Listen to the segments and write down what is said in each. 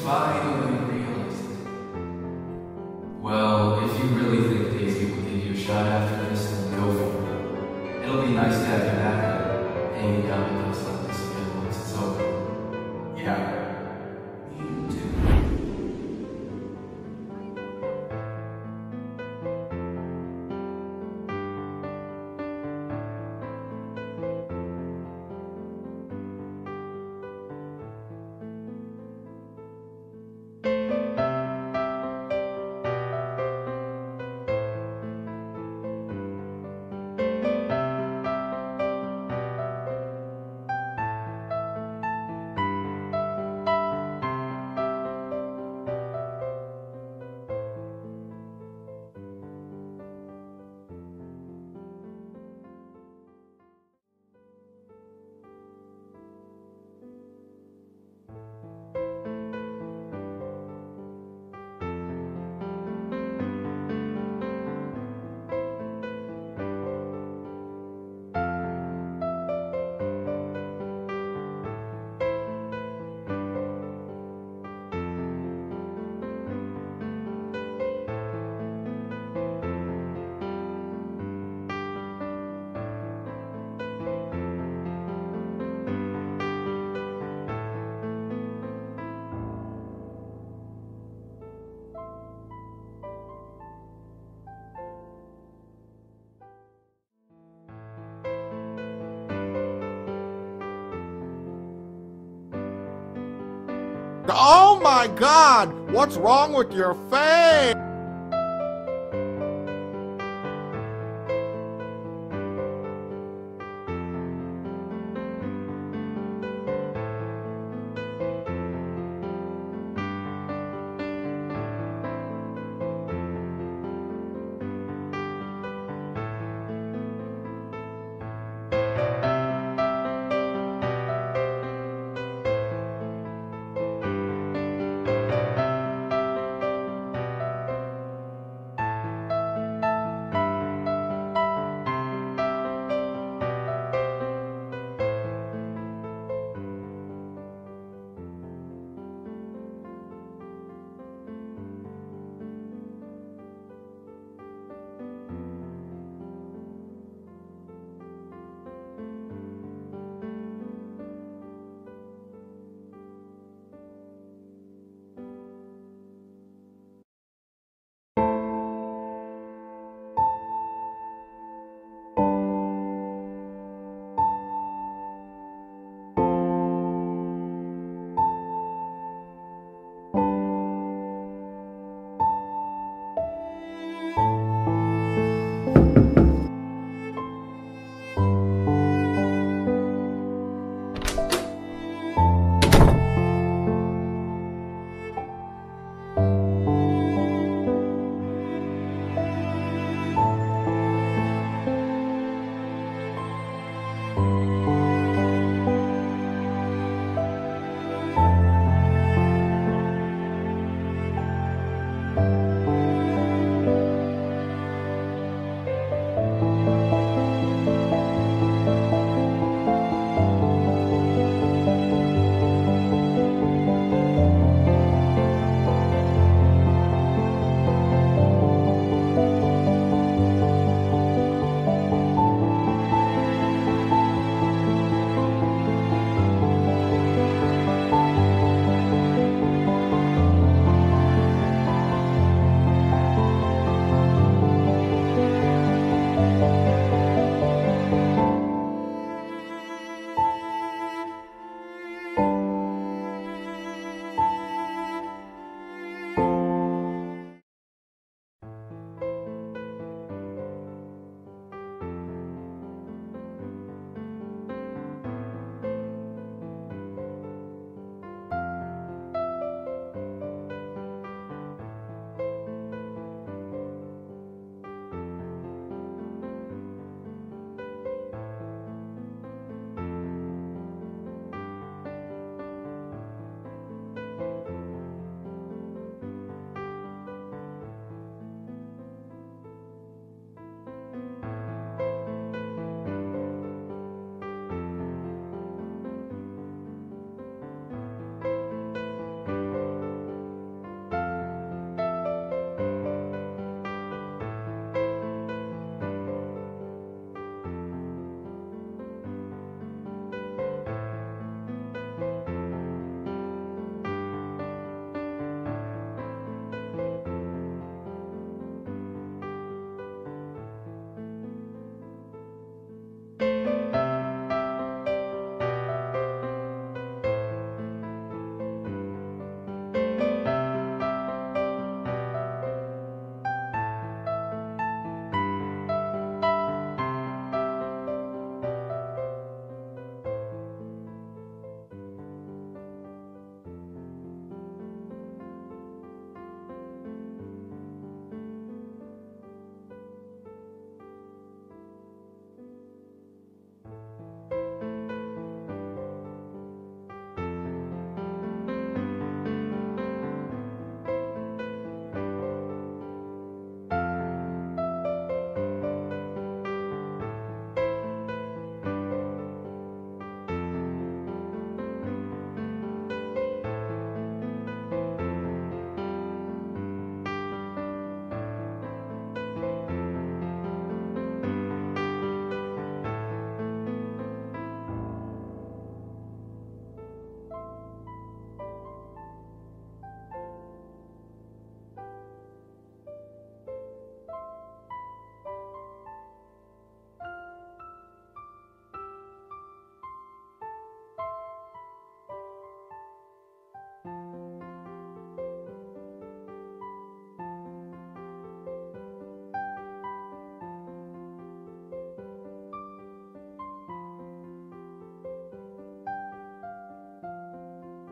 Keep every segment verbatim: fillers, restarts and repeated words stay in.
finally realized it. Well, if you really think Daisy will give you a shot after this, then go for it. It'll be nice to have you back there, hanging out with us like this again once it's over. Yeah, you too. Oh my God! What's wrong with your face?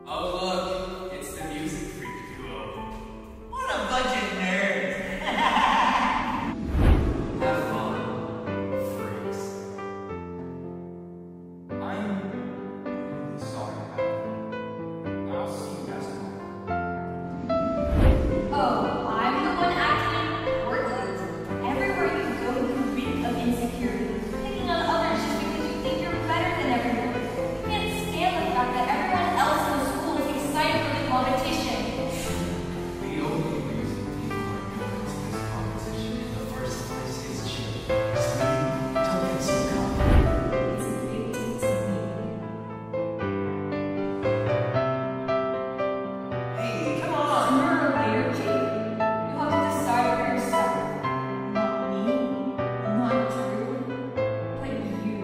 Oh look, it's the music freak duo. What a bunch of nerds! Have fun, freaks. I'm really sorry about that. I'll see you guys tomorrow. Oh, I'm the one acting important? Everywhere you go, you reek of insecurity. Picking on others just because you think you're better than everyone. You can't stand the fact that everyone else in the school is excited for the competition. The only reason people are going to this competition in the first place is cheating. So don't get so confident. It's a big deal to me. Hey, come on! Sooner or later, Jake, you have to decide for yourself. Not me, not Drew, but you.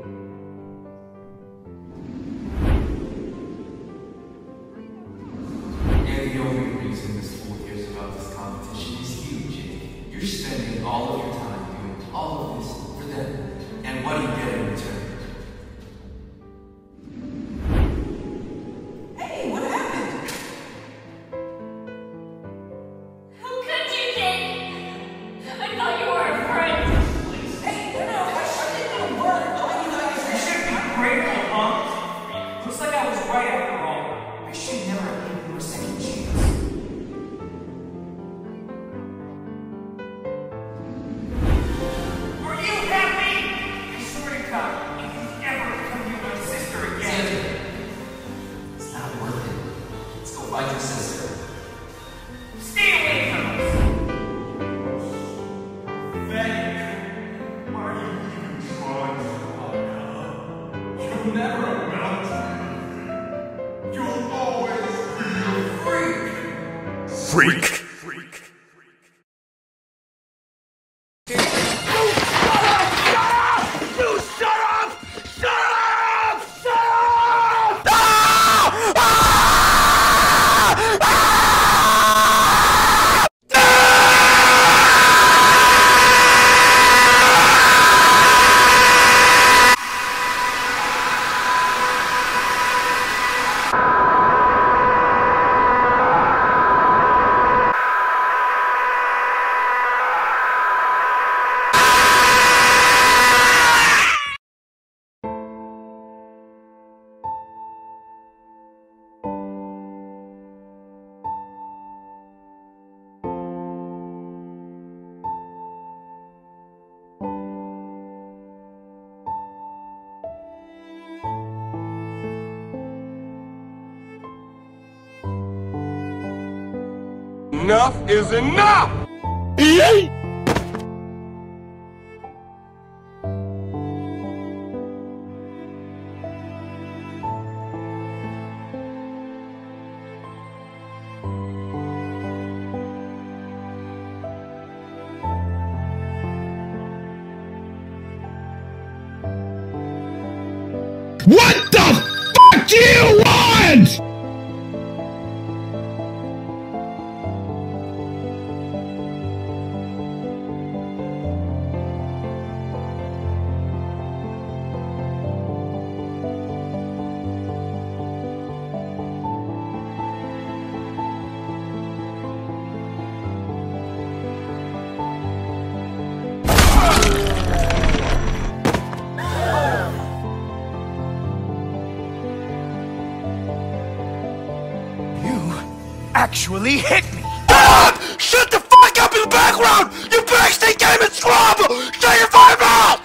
And the only reason the school cares about this competition is you, Jake. You're spending all of your time doing all of this for them. And what do you get in return? Hey, what happened? How could you, Jake? I thought you were a friend. Hey, no, no, I, I didn't want to work. Oh, you know, you You should be grateful, huh? Looks like I was right after all. I should never have given you a second chance. Are you happy? I swear to God, if you ever come near my sister again. It's not worth it. Let's go find your sister. Stay away from us! Thank you. Are you even trying so hard now? You'll never amount to anything. You'll always be a freak! Freak! Enough is enough! Yay! What the fuck do you want? Actually hit me! Stop! Shut the fuck up in the background! Your backstage game is trouble! Shut your fucking mouth!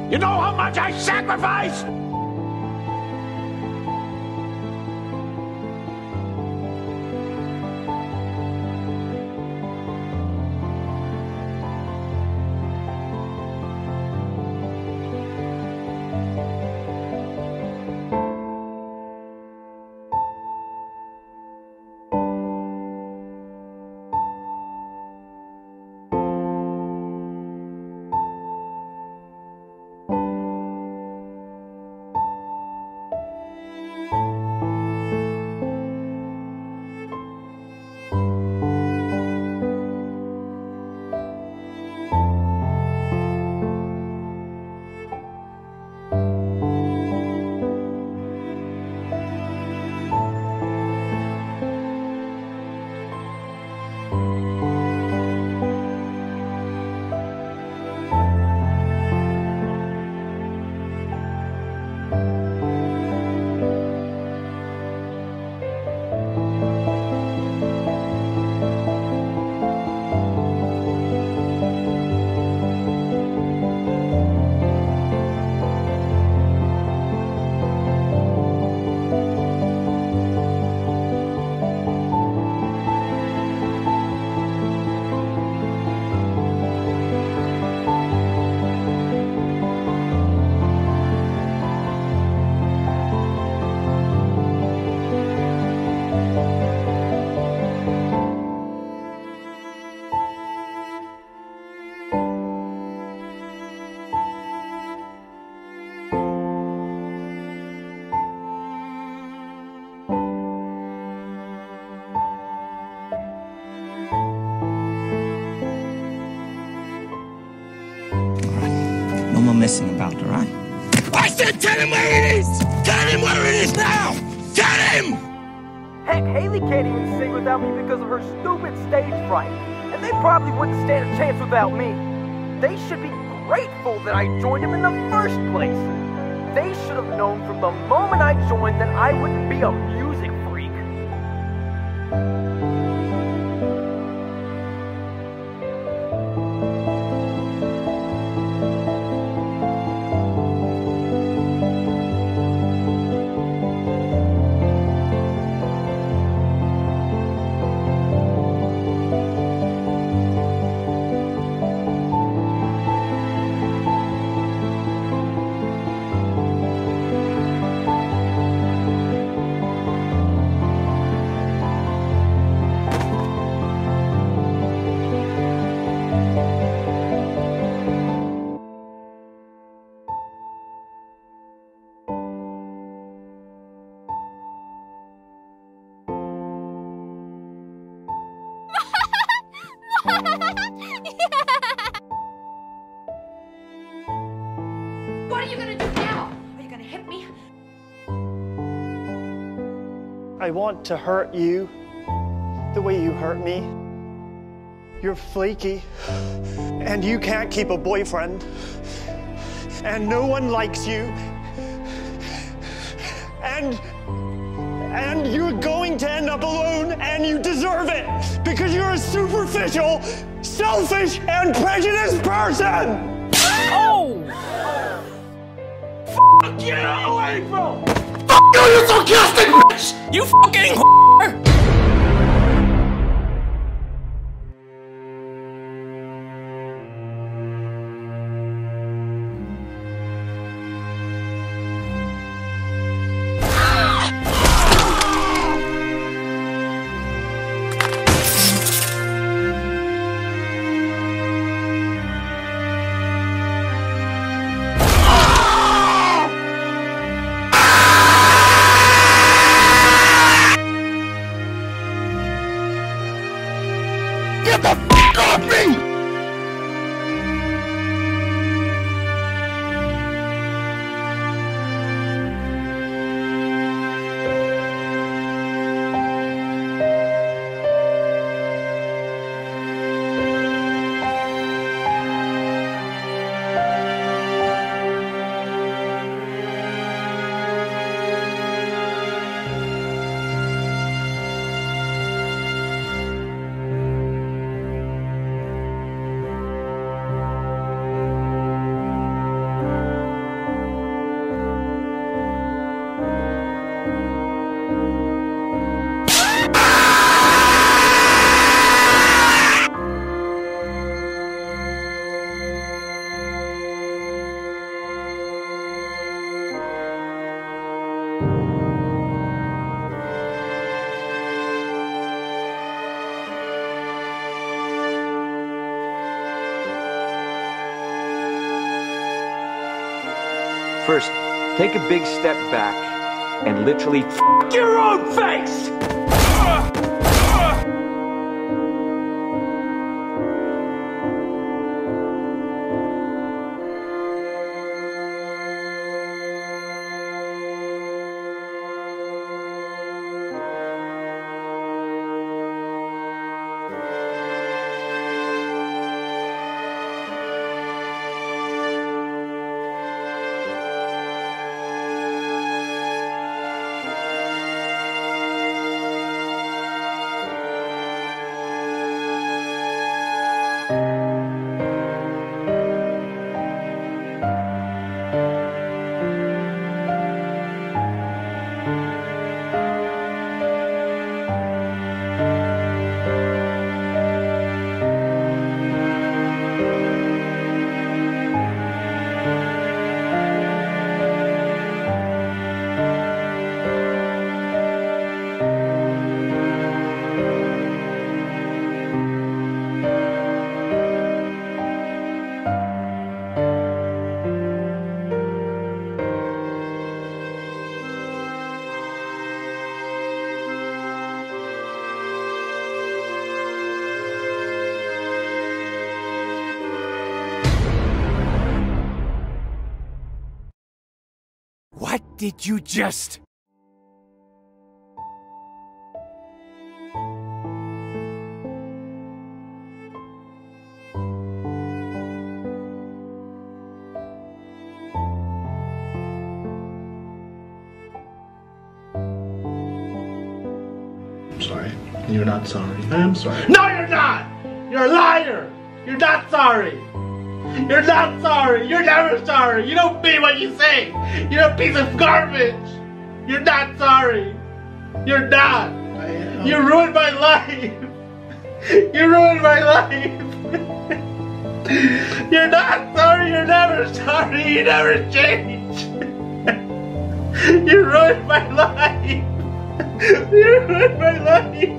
You know how much I sacrificed? Messing about, all right? I said tell him where it is! Tell him where it is now! Tell him! Heck, Haley can't even sing without me because of her stupid stage fright. And they probably wouldn't stand a chance without me. They should be grateful that I joined them in the first place. They should have known from the moment I joined that I wouldn't be a music freak. What are you gonna do now? Are you gonna hit me? I want to hurt you the way you hurt me. You're flaky, and you can't keep a boyfriend, and no one likes you, and and you're going to end up alone, and you deserve it, because you're a superficial, selfish, and prejudiced person! Oh! Fuck you, April! Fuck you, you sarcastic bitch! You fucking whore! First, take a big step back and literally f your own face! What did you just... I'm sorry. You're not sorry. I am sorry. No, you're not! You're a liar! You're not sorry! You're not sorry! You're never sorry! You don't mean what you say! You're a piece of garbage! You're not sorry! You're not! You ruined my life! You ruined my life! You're not sorry! You're never sorry! You never change! You ruined my life! You ruined my life!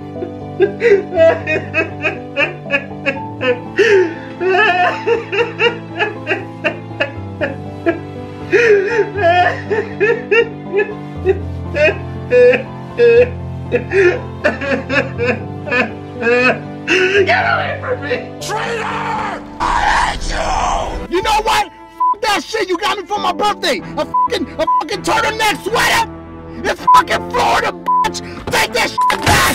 Get away from me! Traitor! I hate you! You know what? F that shit you got me for my birthday! A fucking, a fucking turtleneck sweater! It's fucking Florida, bitch! Take that shit back!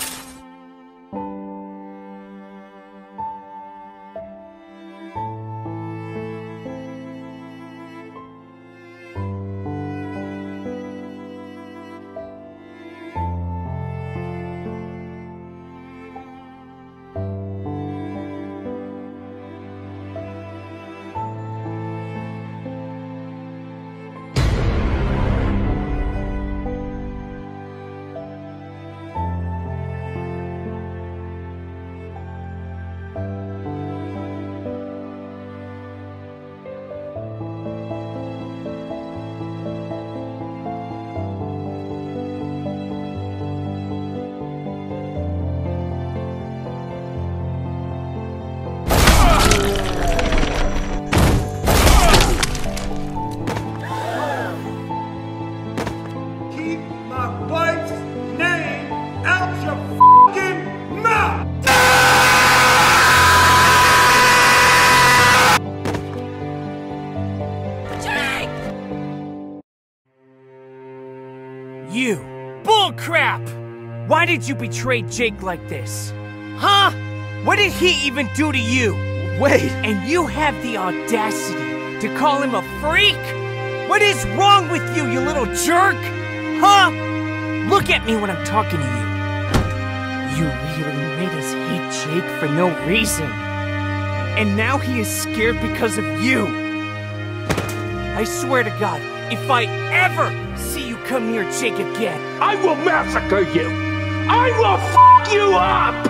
You! Bullcrap! Why did you betray Jake like this? Huh? What did he even do to you? Wait! And you have the audacity to call him a freak? What is wrong with you, you little jerk? Huh? Look at me when I'm talking to you. You really made us hate Jake for no reason. And now he is scared because of you. I swear to God, if I ever see you come near Jake again, I will massacre you! I will f*** you up!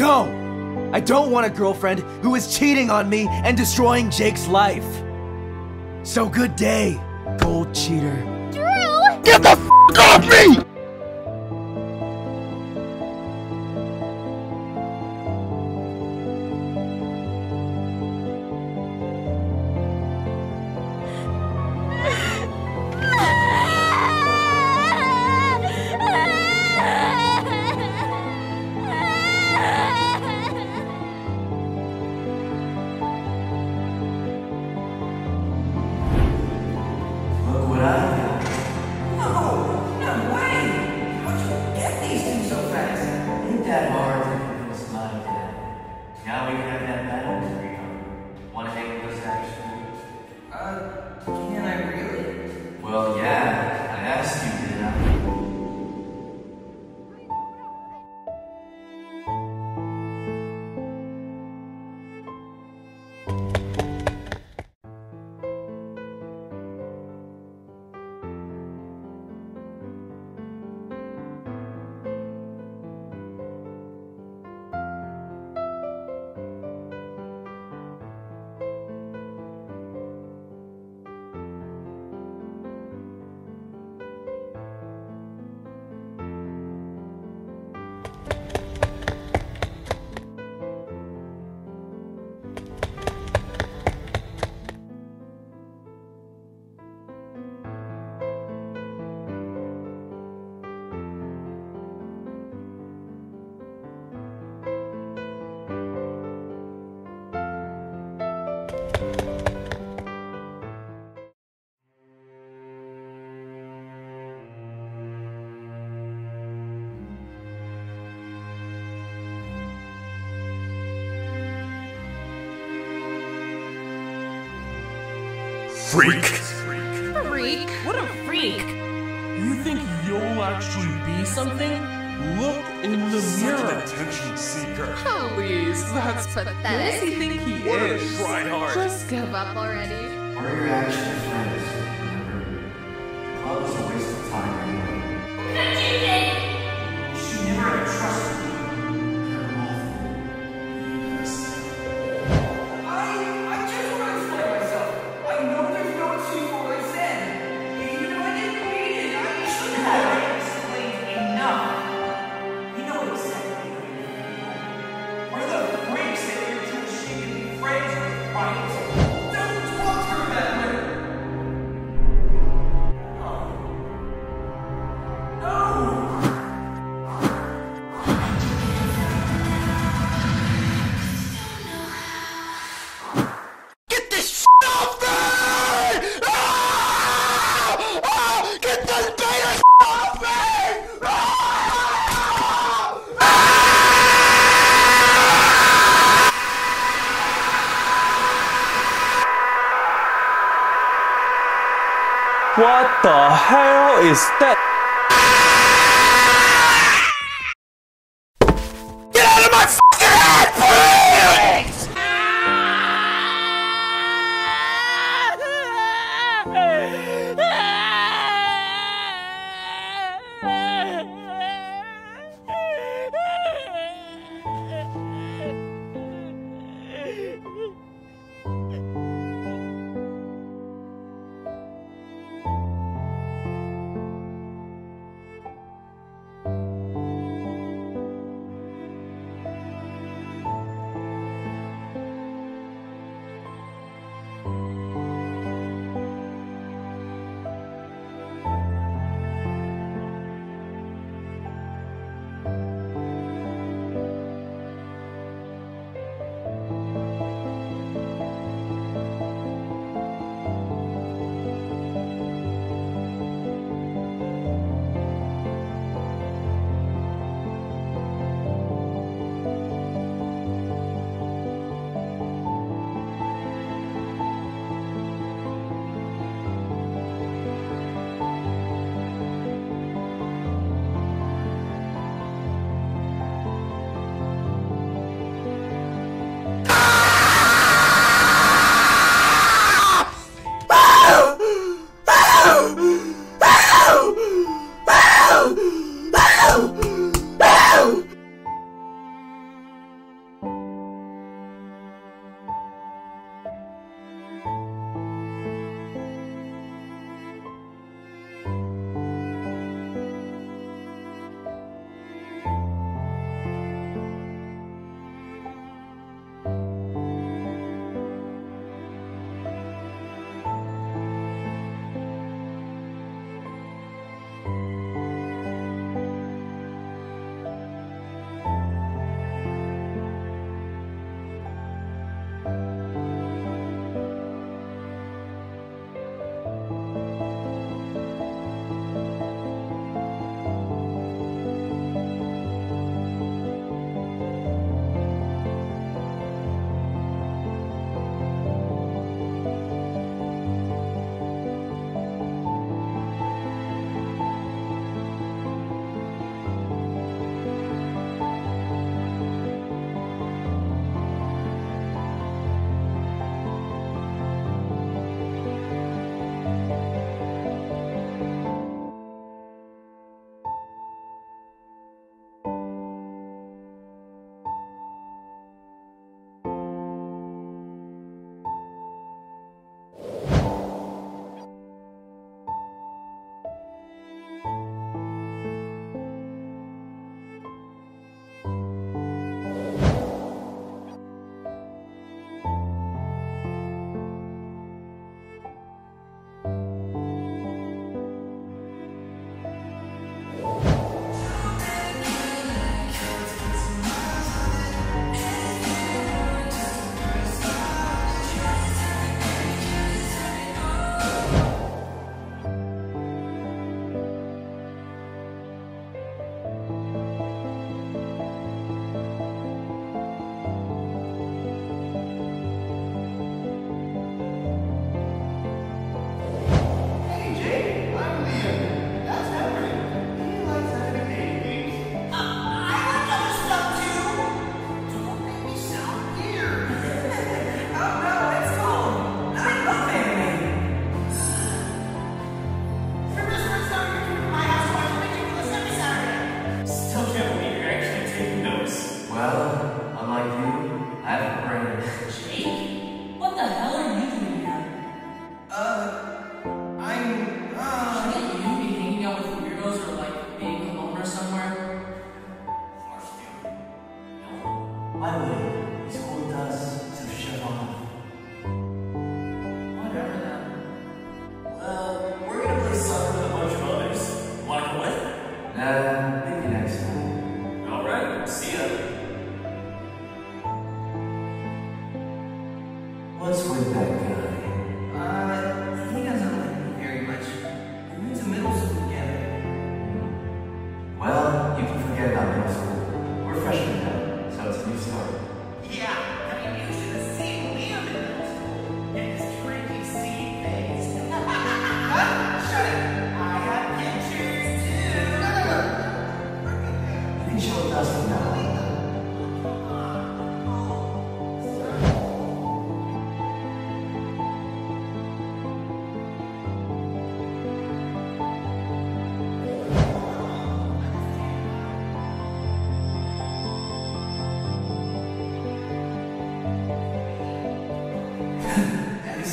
No! I don't want a girlfriend who is cheating on me and destroying Jake's life. So good day, gold cheater. Drew! Get the f off me! Freak! Freak? What a freak! You think you'll actually be something? Look in the mirror. An attention seeker. Please, that's pathetic. Who does he think he What is? a tryhard. Just give up already. What are your actual friends? Remember, the club is a waste of time anyway. Could you think? She never had trusted me. They're awful. I, I just want to explain myself. I know there's no excuse for what I said. Even if I didn't mean it, I shouldn't have explained enough. You know what he said to me. One of the freaks that you're too ashamed to be friends with, right? Don't talk to her that way. No. No. Get this shit off me! Ah! Ah! Get this beta shit off me! Ah! What the hell is that? Get out of my fucking head, please!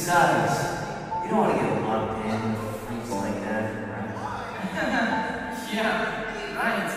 Besides, you don't want to get locked in with freaks like that, right? Yeah, right.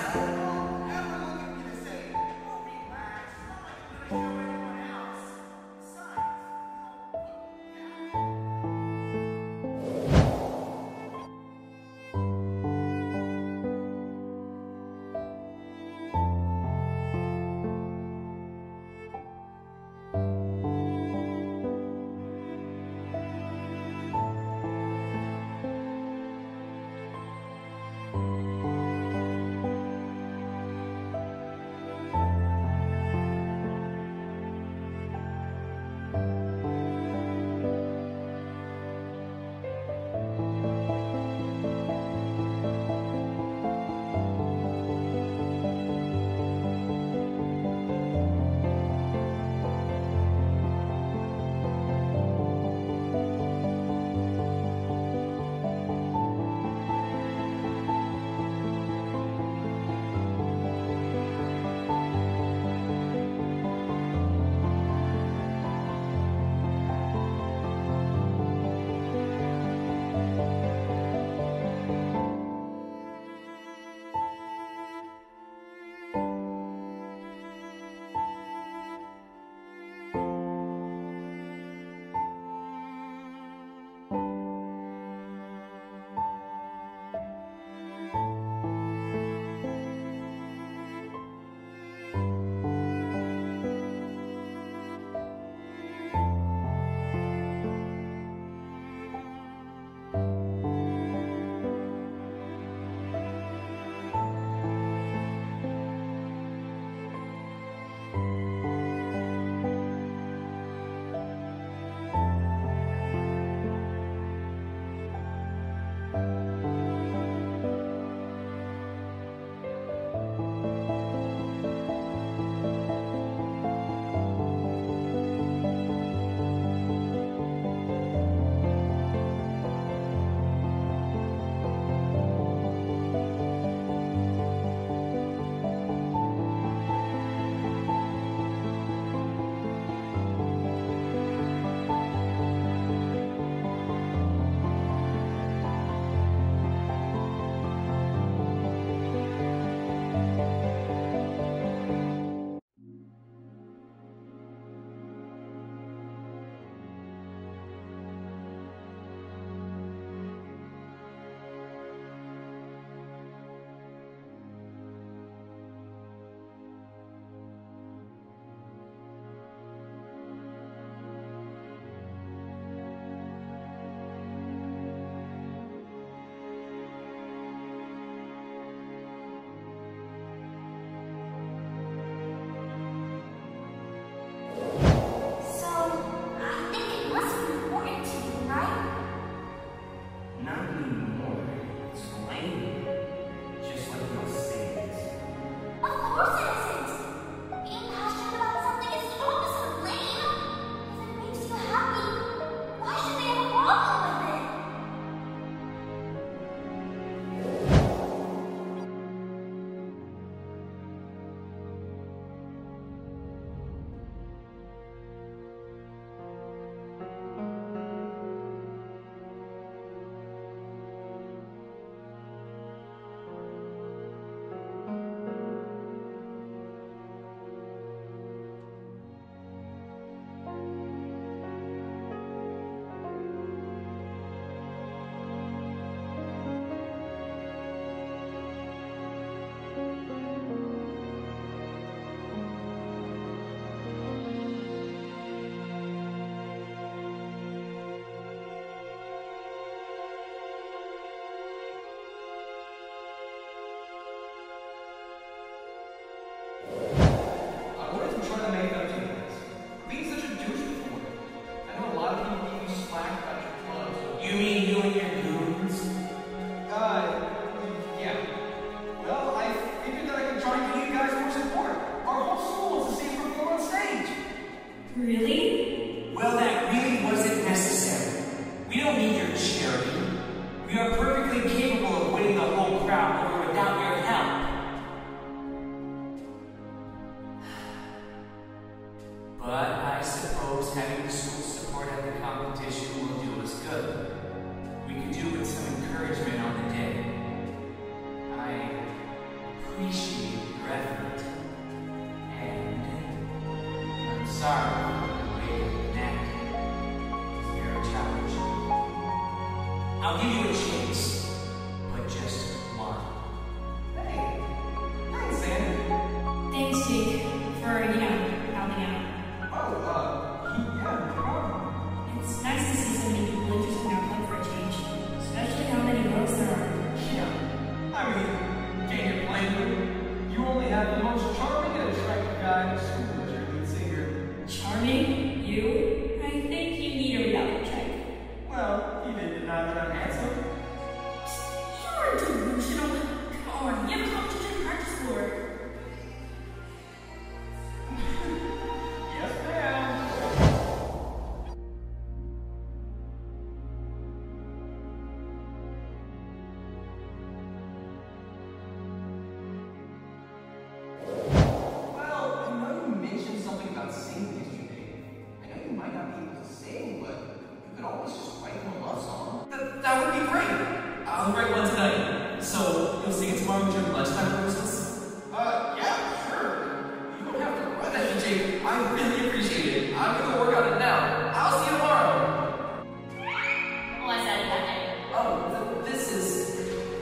tomorrow during lunchtime, for instance? Uh, yeah, sure. You don't have to run at me, Jake. I really appreciate it. I'm gonna work on it now. I'll see you tomorrow. What's that happening? Oh, th this is...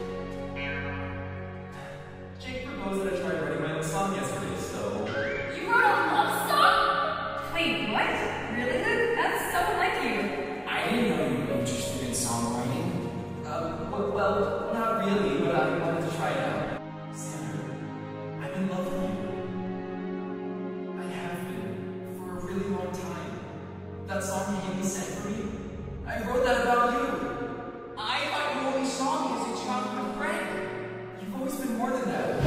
Jake proposed that I try writing my own song yesterday, so... You wrote a love song? Wait, what? Really, Luke? That's so like you. I didn't know you were interested in songwriting. Um, well, well, not really, but I wanted to try it out. Sandra, I'm in love with you. I have been, for a really long time. That song you gave me sent for me, I wrote that about you. I thought your only song is a childhood friend. You've always been more than that.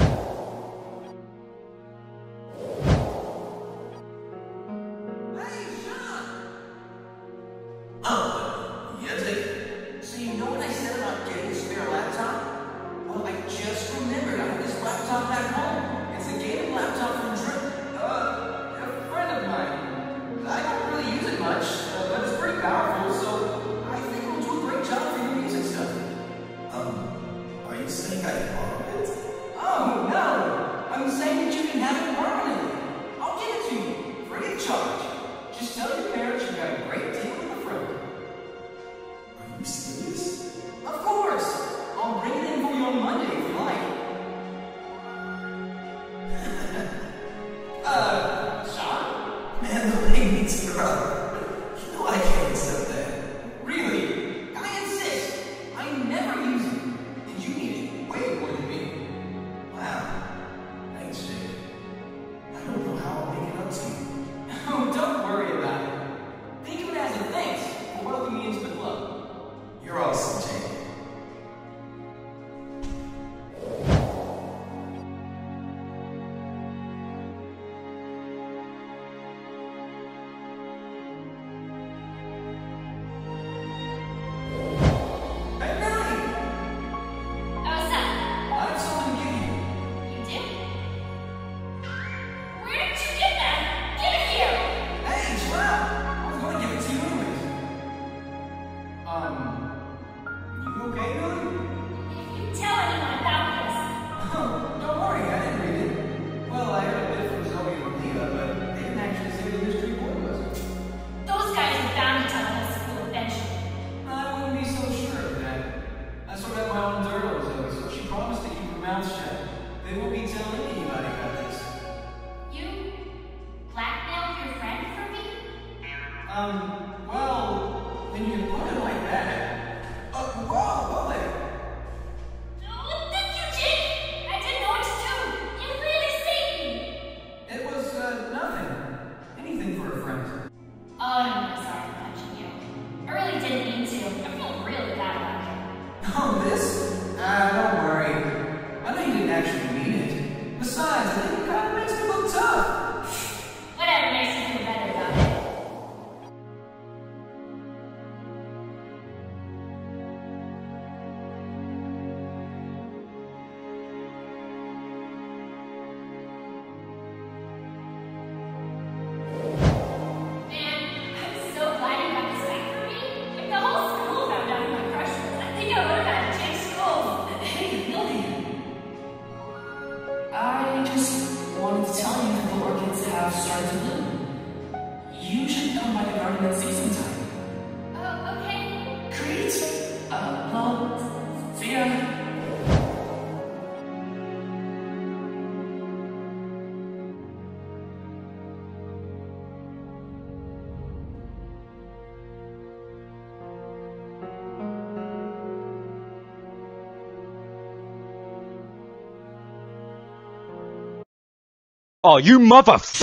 Hey, Shaun! Oh, yes, I... So you know what I said about getting a spare laptop? Well, I just remembered I have this laptop at home. It's a gaming laptop from Dr... Uh, a friend of mine. I don't really use it much, uh, but it's pretty powerful, so I think it'll do a great job for your music stuff. Um, are you saying I borrow it? Oh, no! I'm saying that you can have it permanently. I'll give it to you, free of charge. Just tell your parents you got a great deal in the front. Are you serious? Of course! I'll bring it in for you on Monday if you like. uh, Shaun? Man, the way meets the crowd. You know I can't accept that. Really? I insist. I never use it. And you need it way more than me. Wow. Thanks, Jake. I don't know how I'll make it up to you. Oh, don't worry about it. Think of it as a thanks for welcoming me into the club. You're awesome, Jake. Hey, Billy! What's up? I have something to give you. You did? Where did you get that? Give it here! Hey, chill out. I was going to give it to you anyways. Um, you okay, Billy? If you tell anyone about this, Oh, don't worry, I didn't read it. Well, I heard a bit from Zoe and Leah, but they didn't actually say the mystery boy was. those guys are bound to tell us school eventually. I wouldn't be so sure of that. I sort of have my own dirt on Zoe, so she promised to keep her mouth shut. They won't be telling anybody about this. You blackmailed your friend for me? Um, well, when you put it like that. Uh, whoa, whoa there. Oh, thank you, Jake! I didn't know what to do. You really saved me. It was, uh, nothing. Anything for a friend. Oh, I'm really sorry for punching you. I really didn't mean to. I feel really bad about it. Oh, this? Ah, don't worry. I know you didn't actually mean it. Besides, I think it kind of makes me look tough. Whatever makes you feel better about it. Man, I'm so glad you got this back for me. If the whole school found out who my crush was, I think I would have had to change schools. Hey, Billy. I just wanted to tell you that the orchids have started to bloom. You should come by the garden at season time. Oh, okay. Great. Uh, well, see ya. Oh, you motherfucker!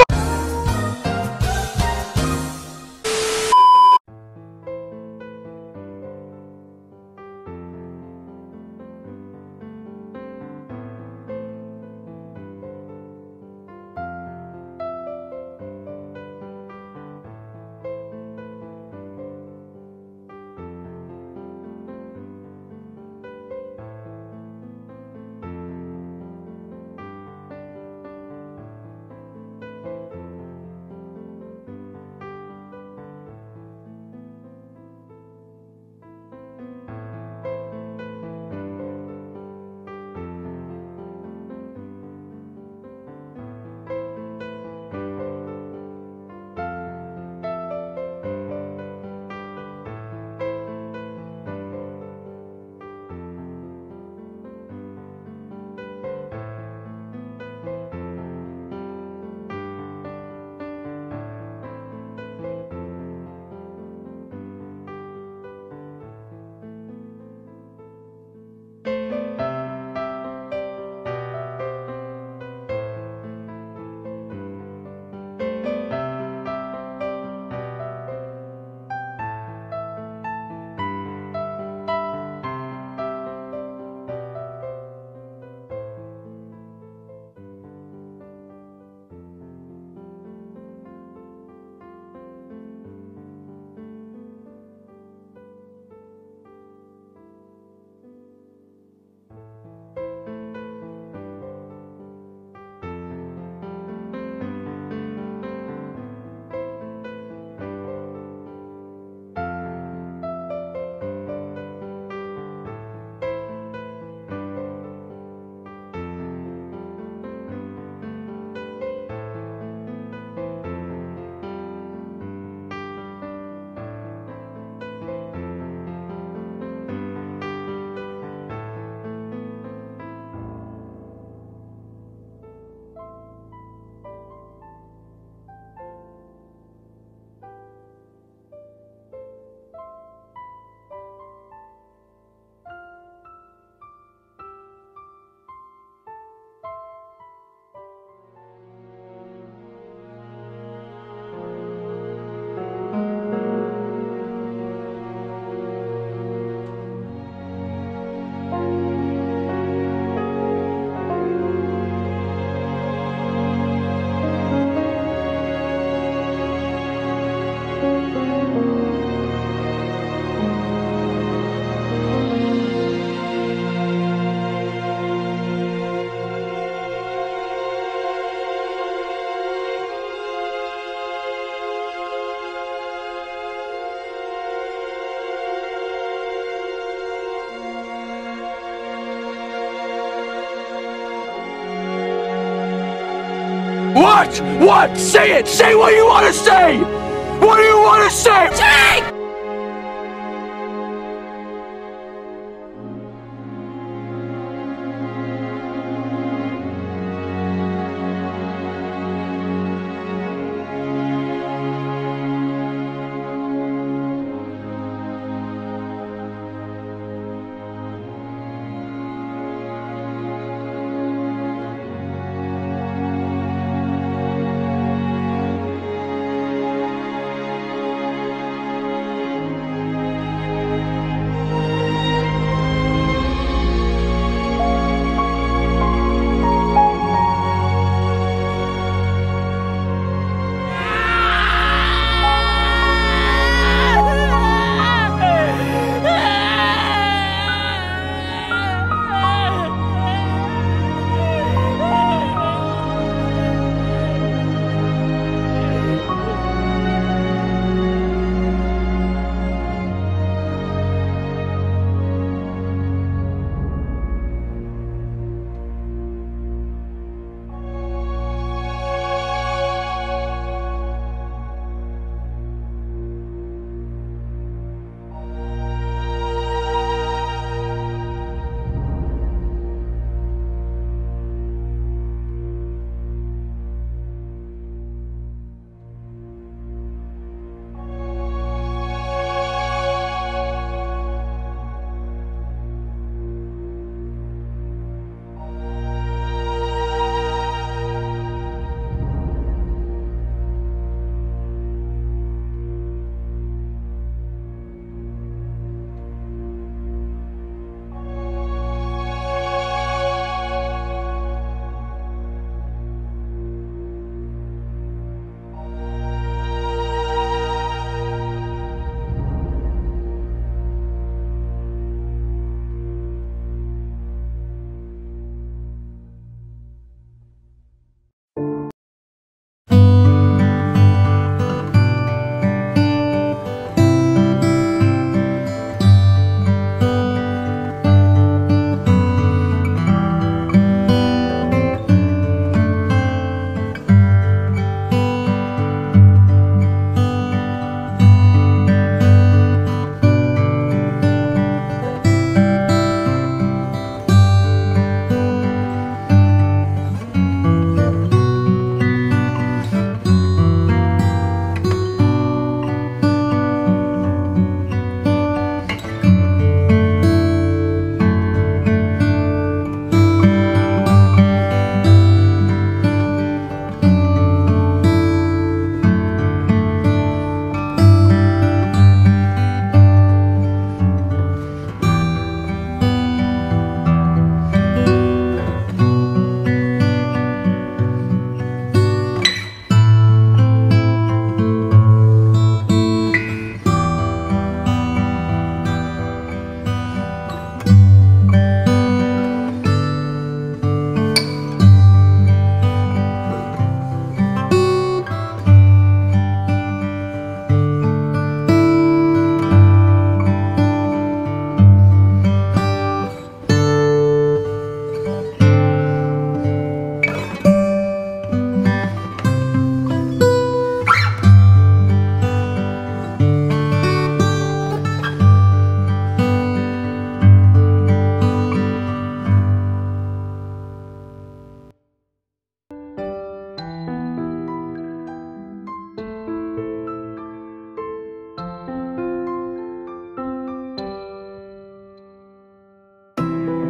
What? What? Say it! Say what you want to say! What do you want to say? Jake!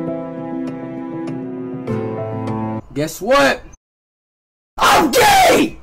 Guess what? I'm gay!